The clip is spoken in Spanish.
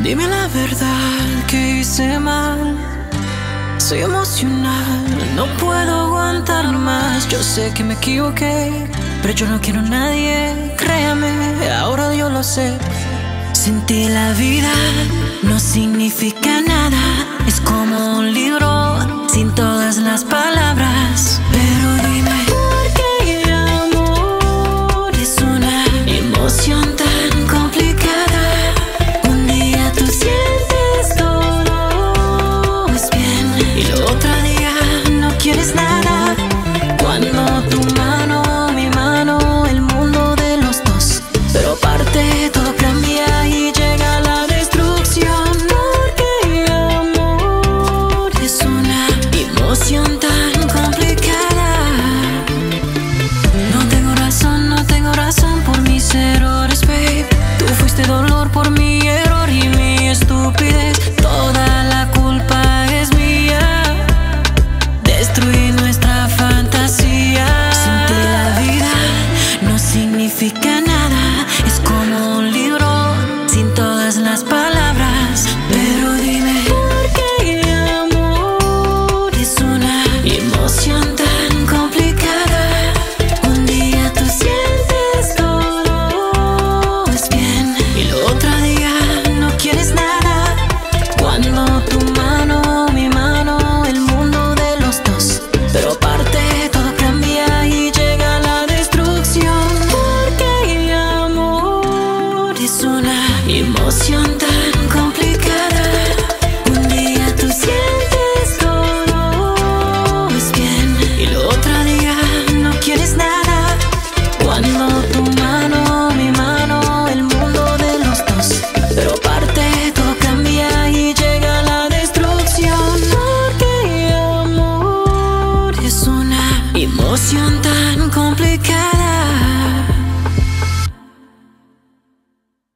Dime la verdad que hice mal. Soy emocional, no puedo aguantar más. Yo sé que me equivoqué, pero yo no quiero a nadie. Créame, ahora yo lo sé. Sin ti la vida no significa nada. Es como un libro sin todas las palabras. Pero dime, ¿por qué el amor es una emoción tan complicada? Un día tú sientes todo es bien y el otro día no quieres nada. Cuando tu mano, mi mano, el mundo de los dos, pero aparte todo cambia y llega la destrucción. Porque el amor es una emoción tan complicada. No tengo razón por mis errores, babe. Tú fuiste dolor por mi error y mi estupidez. Toda la culpa es mía. Destruí nuestra fantasía. Sin ti la vida no significa nada. Es como un libro sin todas las palabras. Pero dime, ¿por qué el amor es una emoción tan complicada? Un día tú sientes todo es bien y el otro día no quieres nada. Cuando tu mano, mi mano, el mundo de los dos, pero aparte todo cambia y llega la destrucción. Porque el amor es una emoción tan complicada. Un día tú sientes todo es bien y el otro día no quieres nada. Cuando tu mano, mi mano, el mundo de los dos, pero aparte todo cambia y llega la destrucción. Porque el amor es una emoción tan complicada.